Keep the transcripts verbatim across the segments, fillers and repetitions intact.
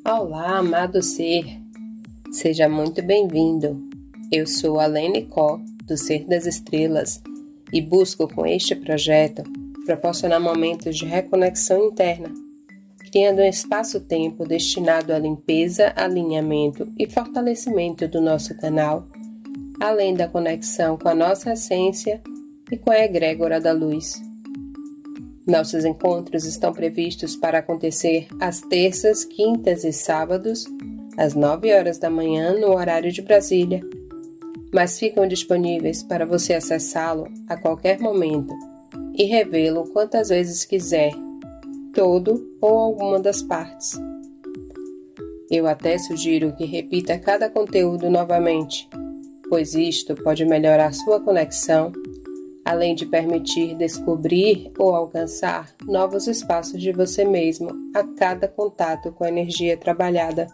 Olá, amado ser, seja muito bem-vindo. Eu sou a Lene Có, do Ser das Estrelas, e busco com este projeto proporcionar momentos de reconexão interna, criando um espaço-tempo destinado à limpeza, alinhamento e fortalecimento do nosso canal, além da conexão com a nossa essência e com a egrégora da luz. Nossos encontros estão previstos para acontecer às terças, quintas e sábados, às nove horas da manhã, no horário de Brasília, mas ficam disponíveis para você acessá-lo a qualquer momento e revê-lo quantas vezes quiser, todo ou alguma das partes. Eu até sugiro que repita cada conteúdo novamente, pois isto pode melhorar sua conexão, além de permitir descobrir ou alcançar novos espaços de você mesmo a cada contato com a energia trabalhada.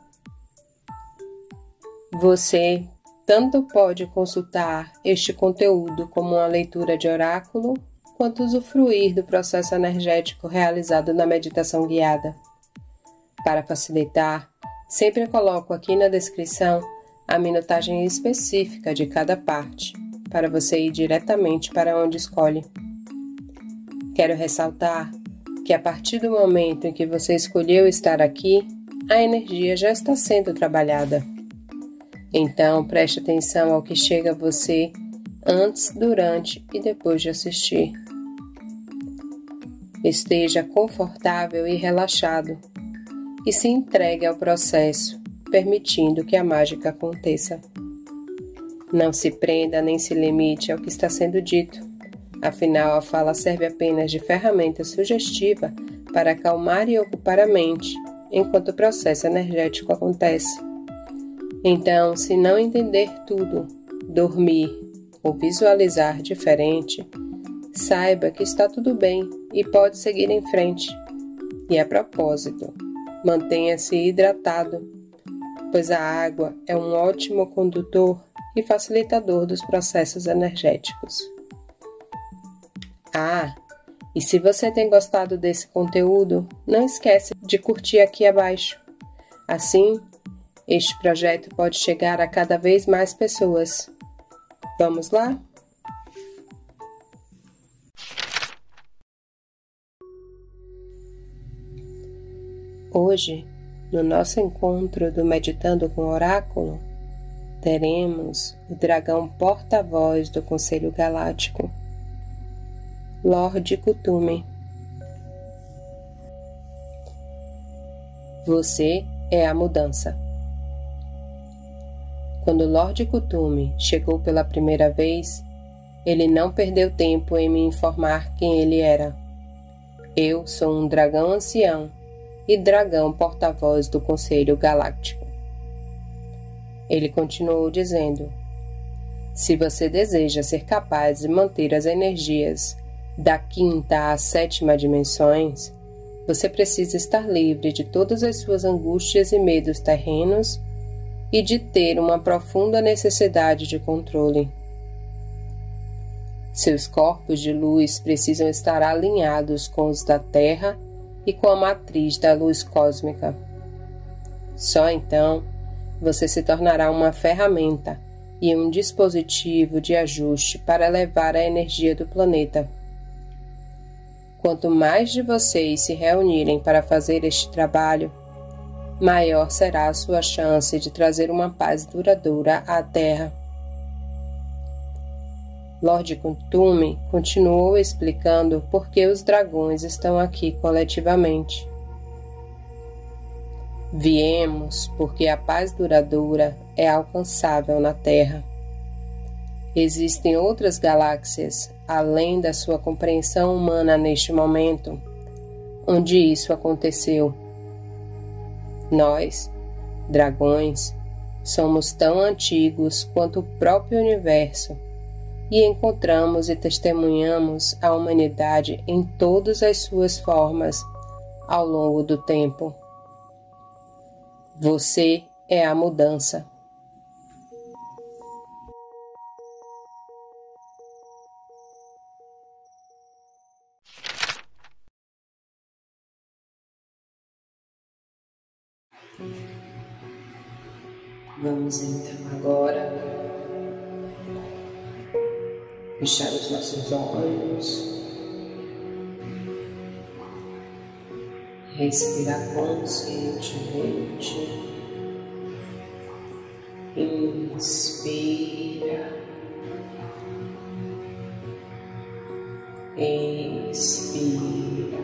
Você tanto pode consultar este conteúdo como uma leitura de oráculo, quanto usufruir do processo energético realizado na meditação guiada. Para facilitar, sempre coloco aqui na descrição a minutagem específica de cada parte, para você ir diretamente para onde escolhe. Quero ressaltar que a partir do momento em que você escolheu estar aqui, a energia já está sendo trabalhada. Então, preste atenção ao que chega a você antes, durante e depois de assistir. Esteja confortável e relaxado e se entregue ao processo, permitindo que a mágica aconteça. Não se prenda nem se limite ao que está sendo dito, afinal a fala serve apenas de ferramenta sugestiva para acalmar e ocupar a mente enquanto o processo energético acontece. Então, se não entender tudo, dormir ou visualizar diferente, saiba que está tudo bem e pode seguir em frente. E a propósito, mantenha-se hidratado, pois a água é um ótimo condutor e facilitador dos processos energéticos. Ah, e se você tem gostado desse conteúdo, não esquece de curtir aqui abaixo. Assim, este projeto pode chegar a cada vez mais pessoas. Vamos lá? Hoje, no nosso encontro do Meditando com Oráculo, teremos o dragão porta-voz do Conselho Galáctico, Lorde Kuthumi. Você é a mudança. Quando Lorde Kuthumi chegou pela primeira vez, ele não perdeu tempo em me informar quem ele era. Eu sou um dragão ancião e dragão porta-voz do Conselho Galáctico. Ele continuou dizendo: se você deseja ser capaz de manter as energias da quinta à sétima dimensões, você precisa estar livre de todas as suas angústias e medos terrenos e de ter uma profunda necessidade de controle. Seus corpos de luz precisam estar alinhados com os da Terra e com a matriz da luz cósmica. Só então você se tornará uma ferramenta e um dispositivo de ajuste para elevar a energia do planeta. Quanto mais de vocês se reunirem para fazer este trabalho, maior será a sua chance de trazer uma paz duradoura à Terra. Lorde Kuthumi continuou explicando por que os dragões estão aqui coletivamente. Viemos porque a paz duradoura é alcançável na Terra. Existem outras galáxias, além da sua compreensão humana neste momento, onde isso aconteceu. Nós, dragões, somos tão antigos quanto o próprio universo e encontramos e testemunhamos a humanidade em todas as suas formas ao longo do tempo. Você é a mudança. Vamos então agora fechar os nossos olhos, respirar conscientemente, inspira, expira,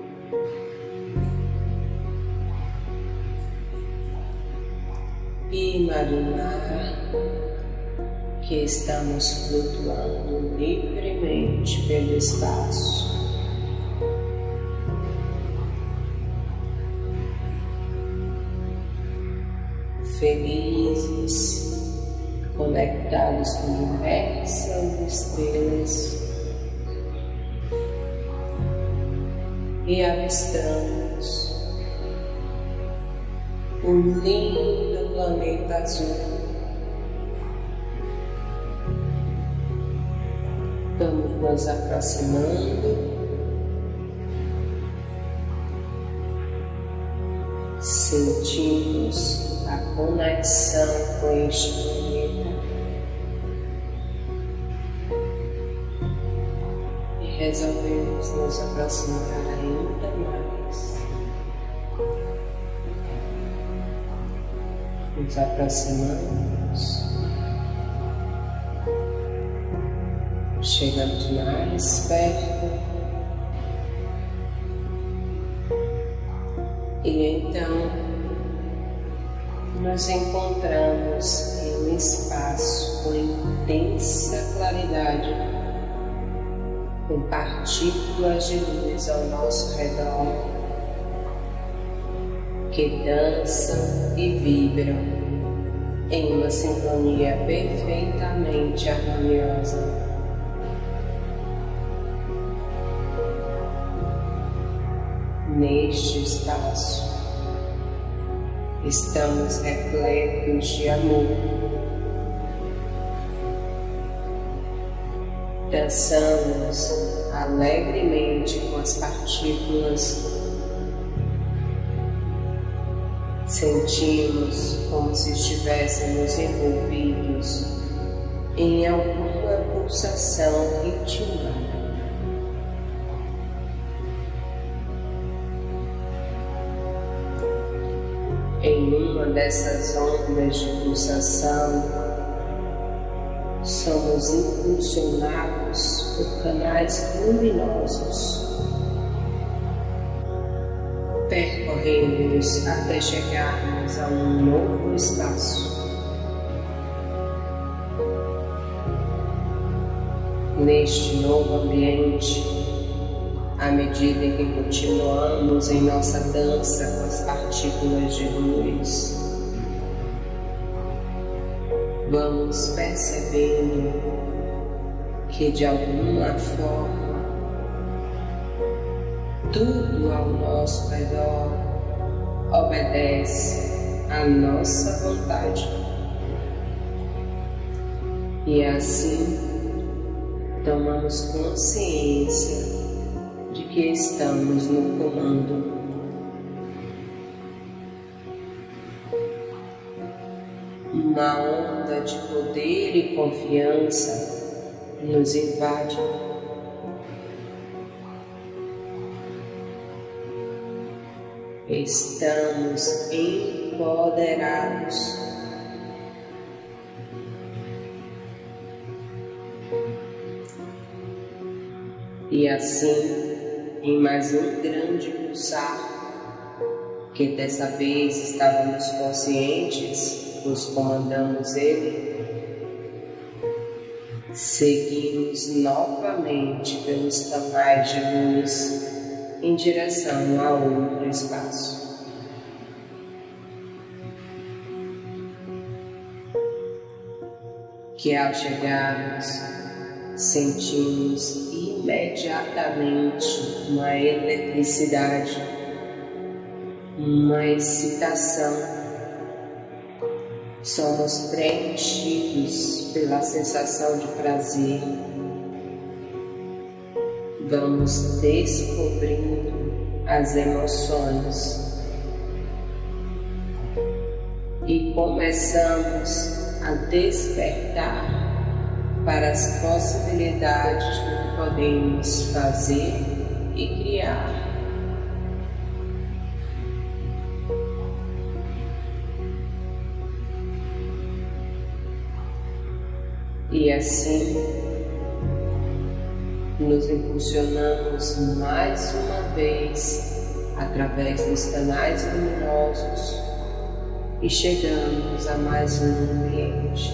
imaginar que estamos flutuando livremente pelo espaço. Felizes, conectados com diversas estrelas, e avistamos o lindo planeta azul. Vamos nos aproximando, sentimos a conexão com este planeta e resolvemos nos aproximar ainda mais. Nos aproximamos, chegamos mais perto e então nos encontramos em um espaço com intensa claridade, com partículas de luz ao nosso redor que dançam e vibram em uma sintonia perfeitamente harmoniosa. Neste espaço, estamos repletos de amor. Dançamos alegremente com as partículas. Sentimos como se estivéssemos envolvidos em alguma pulsação ritmada. Em uma dessas ondas de pulsação, somos impulsionados por canais luminosos, percorrendo-os até chegarmos a um novo espaço. Neste novo ambiente, à medida que continuamos em nossa dança com as partículas de luz, vamos percebendo que de alguma forma tudo ao nosso redor obedece à nossa vontade. E assim tomamos consciência de que estamos no comando. Uma onda de poder e confiança nos invade. Estamos empoderados. E assim, em mais um grande pulsar, que dessa vez estávamos conscientes, pois comandamos ele, seguimos novamente pelos canais de luz em direção a outro espaço. Que ao chegarmos, sentimos imediatamente uma eletricidade, uma excitação. Somos preenchidos pela sensação de prazer. Vamos descobrindo as emoções. e começamos a despertar para as possibilidades do que podemos fazer e criar. E assim, nos impulsionamos mais uma vez através dos canais luminosos e chegamos a mais um ambiente.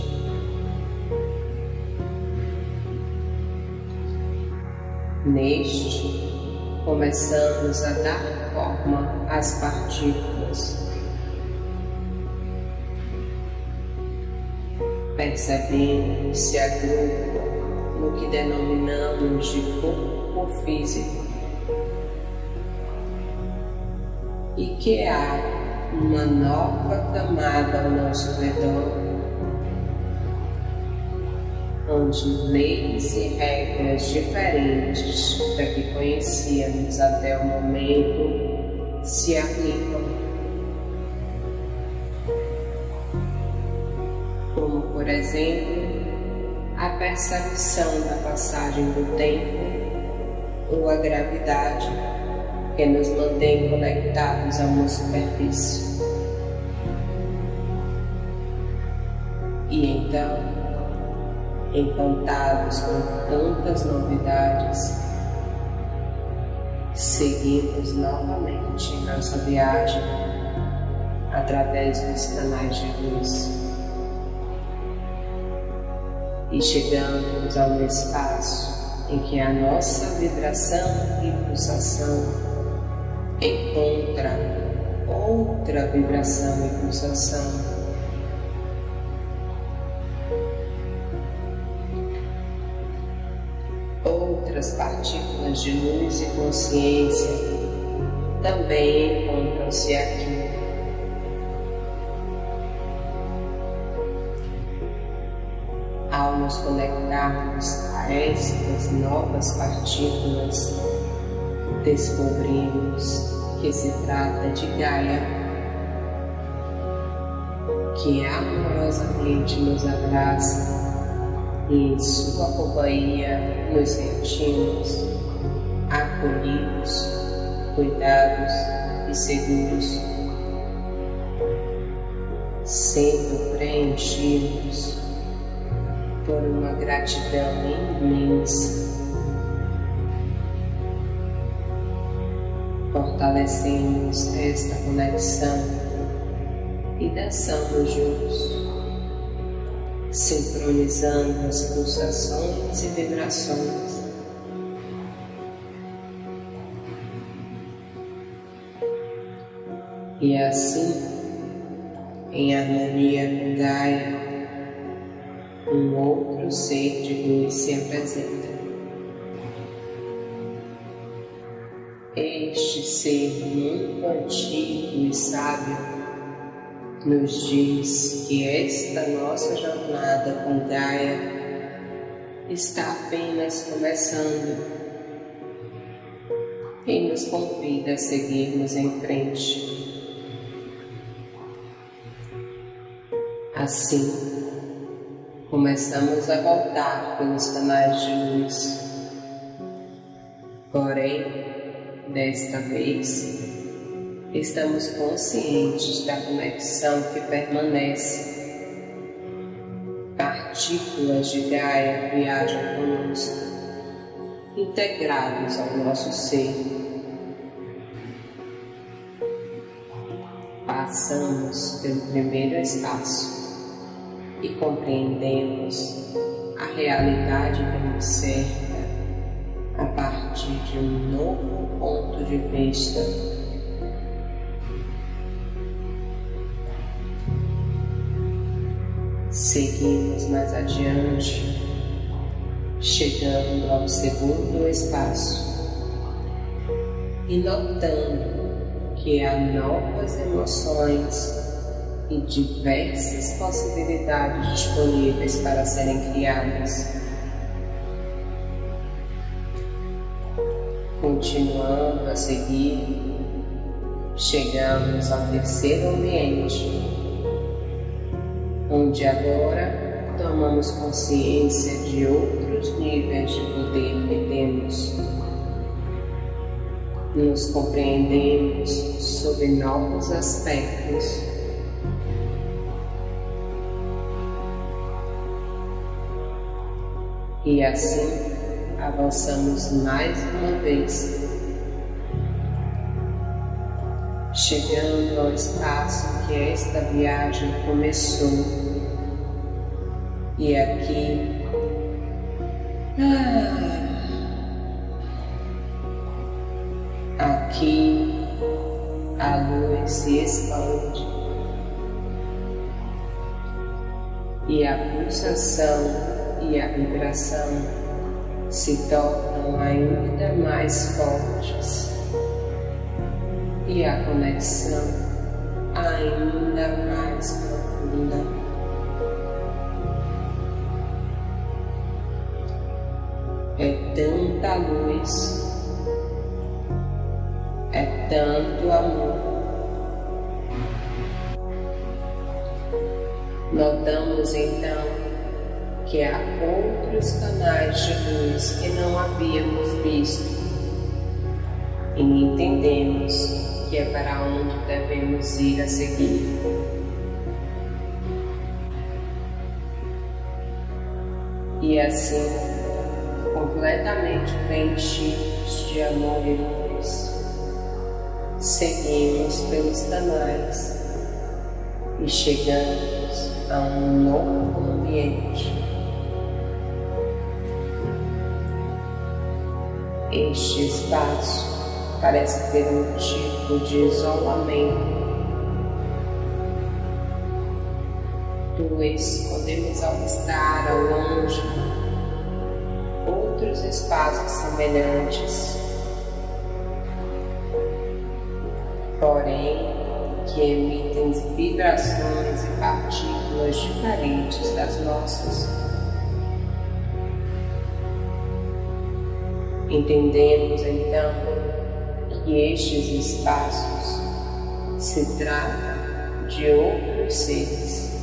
Neste, começamos a dar forma às partículas, percebendo que se agrupam no que denominamos de corpo físico e que há uma nova camada ao nosso redor, onde leis e regras diferentes da que conhecíamos até o momento se aplicam. Como, por exemplo, a percepção da passagem do tempo ou a gravidade que nos mantém conectados a uma superfície. E então, encantados com tantas novidades, seguimos novamente nossa viagem através dos canais de luz e chegamos a um espaço em que a nossa vibração e pulsação encontra outra vibração e pulsação. Outras partículas de luz e consciência também encontram-se aqui. Ao nos conectarmos a estas novas partículas, descobrimos que se trata de Gaia, que amorosamente nos abraça e em sua companhia nos sentimos acolhidos, cuidados e seguros, sendo preenchidos por uma gratidão imensa, fortalecemos esta conexão e dançamos juntos, sincronizando as pulsações e vibrações. E assim, em harmonia com Gaia, um outro ser de luz se apresenta. Este ser muito antigo e sábio nos diz que esta nossa jornada com Gaia está apenas começando e nos convida a seguirmos em frente. Assim, começamos a voltar pelos canais de luz. Porém, desta vez, estamos conscientes da conexão que permanece. Partículas de Gaia viajam conosco, integrados ao nosso ser. Passamos pelo primeiro espaço e compreendemos a realidade que nos cerca a partir de um novo ponto de vista. Seguimos mais adiante, chegando ao segundo espaço e notando que há novas emoções e diversas possibilidades disponíveis para serem criadas. Continuando a seguir, chegamos ao terceiro ambiente, onde agora tomamos consciência de outros níveis de poder que temos. Nos compreendemos sob novos aspectos. E assim avançamos mais uma vez, chegando ao espaço que esta viagem começou. E aqui, ah, aqui a luz se expande e a pulsação e a vibração se tornam ainda mais fortes e a conexão ainda mais profunda. É tanta luz, é tanto amor. Notamos então que há outros canais de luz que não havíamos visto e entendemos que é para onde devemos ir a seguir. E assim, completamente preenchidos de amor e luz, seguimos pelos canais e chegamos a um novo ambiente. Este espaço parece ter um tipo de isolamento, pois podemos avistar ao longe outros espaços semelhantes, porém que emitem vibrações e partículas diferentes das nossas. Entendemos então que estes espaços se tratam de outros seres.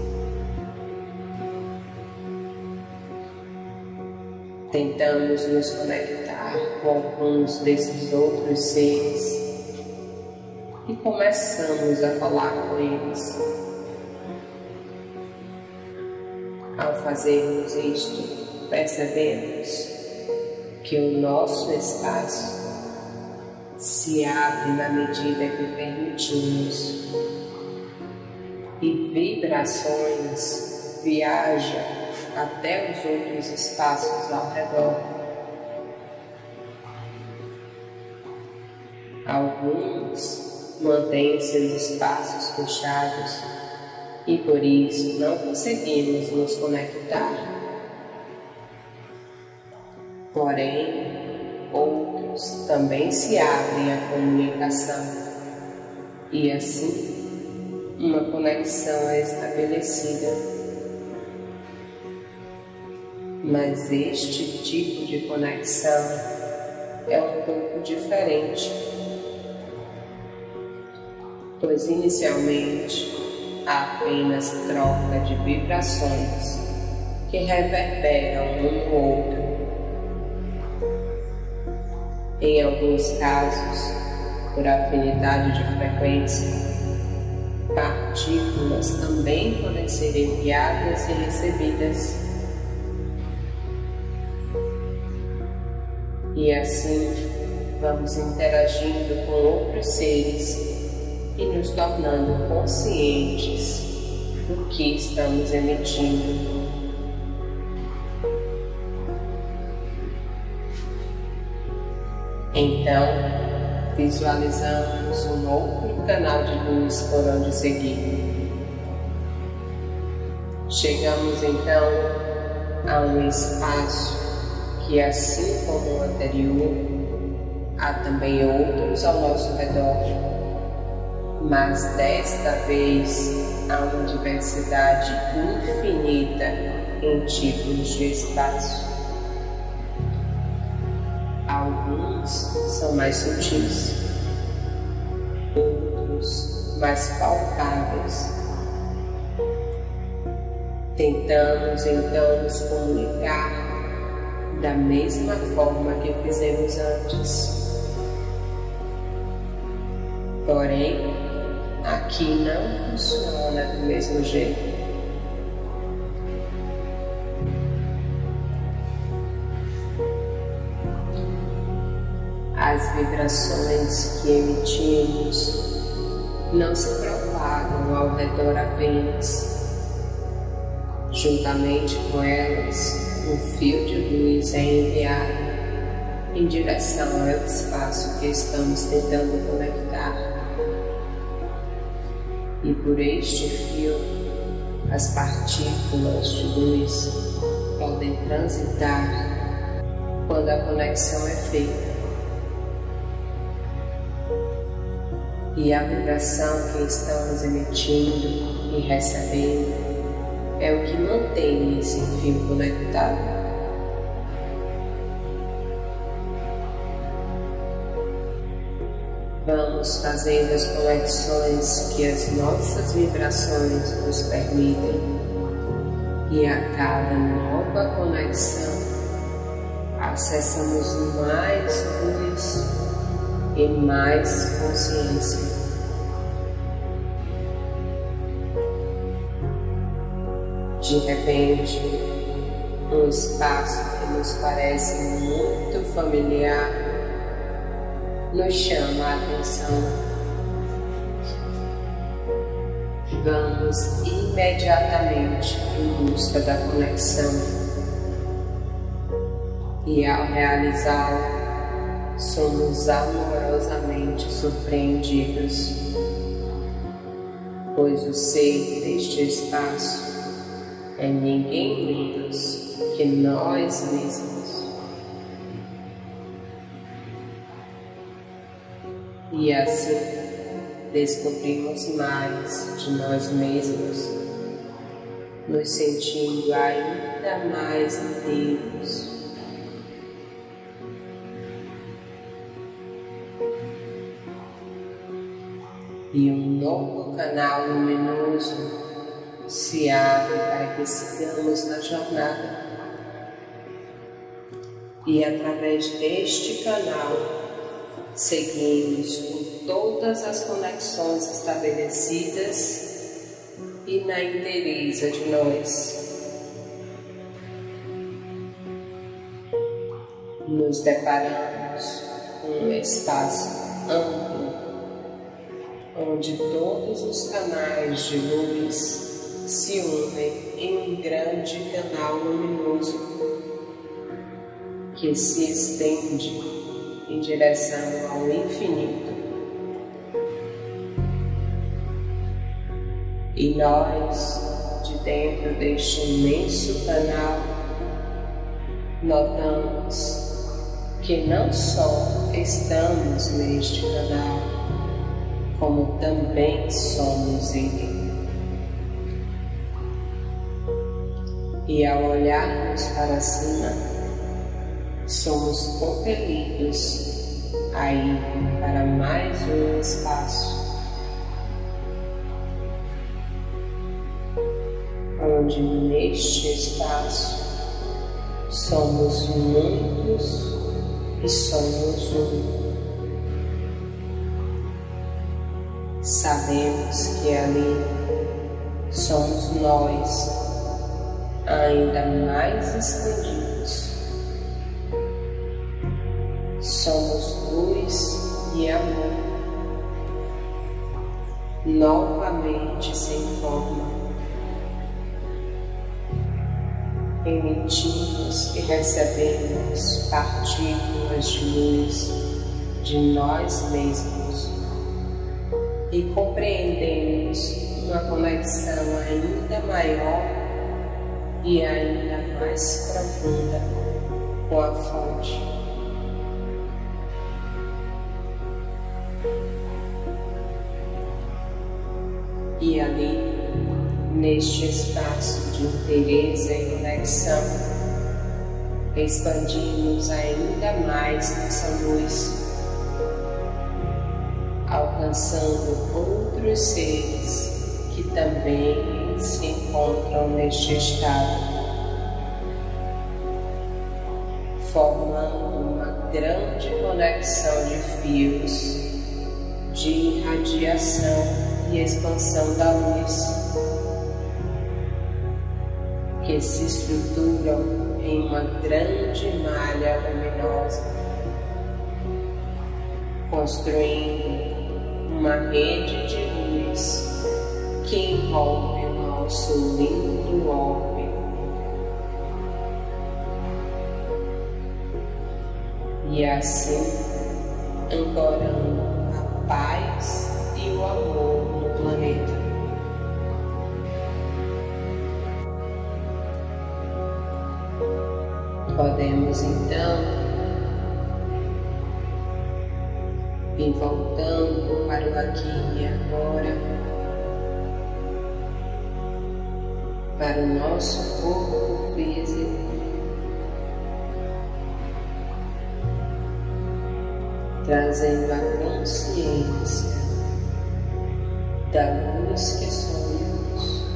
Tentamos nos conectar com alguns desses outros seres e começamos a falar com eles. Ao fazermos isto, percebemos que o nosso espaço se abre na medida que permitimos e vibrações viajam até os outros espaços ao redor. Alguns mantêm seus espaços fechados e por isso não conseguimos nos conectar. Porém, outros também se abrem à comunicação e assim uma conexão é estabelecida. Mas este tipo de conexão é um pouco diferente, pois inicialmente há apenas troca de vibrações que reverberam um no outro. Em alguns casos, por afinidade de frequência, partículas também podem ser enviadas e recebidas. E assim, vamos interagindo com outros seres e nos tornando conscientes do que estamos emitindo. Então, visualizamos um outro canal de luz por onde seguir. Chegamos então a um espaço que, assim como o anterior, há também outros ao nosso redor, mas desta vez há uma diversidade infinita em tipos de espaço. Alguns são mais sutis, outros mais palpáveis, Tentamos então nos comunicar da mesma forma que fizemos antes. Porém, aqui não funciona do mesmo jeito. As vibrações que emitimos não se propagam ao redor apenas. Juntamente com elas, um fio de luz é enviado em direção ao espaço que estamos tentando conectar. E por este fio, as partículas de luz podem transitar quando a conexão é feita. E a vibração que estamos emitindo e recebendo é o que mantém esse fio conectado. Vamos fazendo as conexões que as nossas vibrações nos permitem, e a cada nova conexão acessamos mais luz e mais consciência. De repente, um espaço que nos parece muito familiar nos chama a atenção. Vamos imediatamente em busca da conexão e, ao realizá-la, somos amorosamente surpreendidos, pois o ser deste espaço é ninguém menos que nós mesmos. E assim descobrimos mais de nós mesmos, nos sentindo ainda mais inteiros. E um novo canal luminoso se abre para que sigamos na jornada. E através deste canal seguimos por todas as conexões estabelecidas e na inteireza de nós. Nos deparamos com um espaço amplo, onde todos os canais de luz se unem em um grande canal luminoso que se estende em direção ao infinito. E nós, de dentro deste imenso canal, notamos que não só estamos neste canal, como também somos ele. E ao olharmos para cima, somos compelidos a ir para mais um espaço, onde neste espaço somos muitos e somos um. Sabemos que ali somos nós, ainda mais escondidos. Somos luz e amor, novamente sem forma. Emitimos e recebemos partículas de luz de nós mesmos e compreendemos uma conexão ainda maior e ainda mais profunda com a fonte. E ali, neste espaço de inteireza e conexão, expandimos ainda mais nossa luz, alcançando outros seres que também se encontram neste estado, formando uma grande conexão de fios de irradiação e expansão da luz, que se estruturam em uma grande malha luminosa, construindo uma rede de luz que envolve o nosso lindo orbe. E assim, ancorando a paz e o amor no planeta. Podemos então ir voltando para o aqui e agora, para o nosso corpo físico, trazendo a consciência da luz que somos,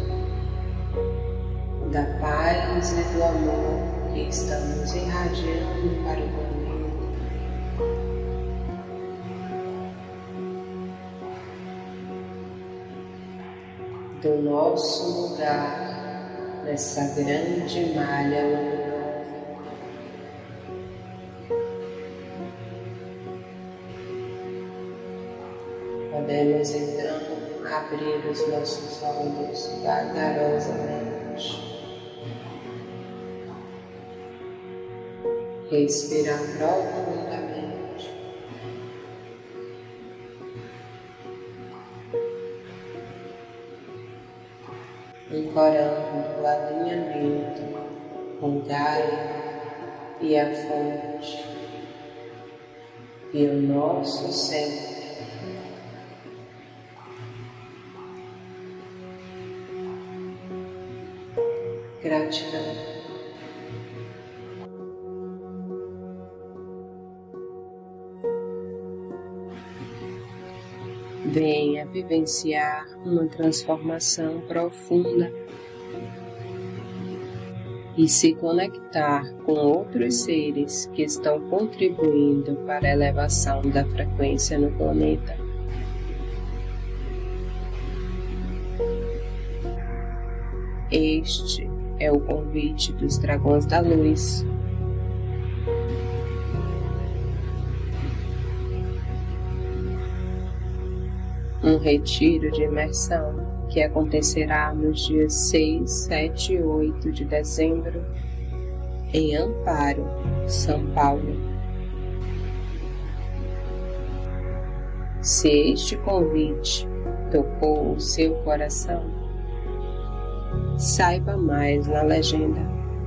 da paz e do amor que estamos irradiando para o planeta. Do nosso lugar nessa grande malha luminosa. Podemos então abrir os nossos olhos vagarosamente, respirar profundamente, ancorando o alinhamento com Gaia e a fonte e o nosso centro. Gratidão. Venha vivenciar uma transformação profunda e se conectar com outros seres que estão contribuindo para a elevação da frequência no planeta. Este é o convite dos Dragões da Luz. Um retiro de imersão que acontecerá nos dias seis, sete e oito de dezembro em Amparo, São Paulo. Se este convite tocou o seu coração, saiba mais na legenda.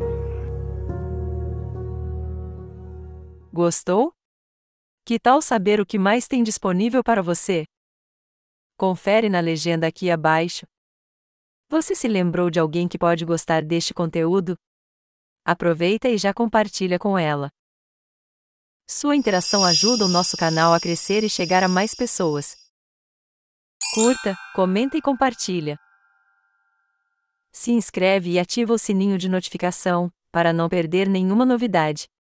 Gostou? Que tal saber o que mais tem disponível para você? Confere na legenda aqui abaixo. Você se lembrou de alguém que pode gostar deste conteúdo? Aproveita e já compartilha com ela. Sua interação ajuda o nosso canal a crescer e chegar a mais pessoas. Curta, comenta e compartilha. Se inscreve e ativa o sininho de notificação, para não perder nenhuma novidade.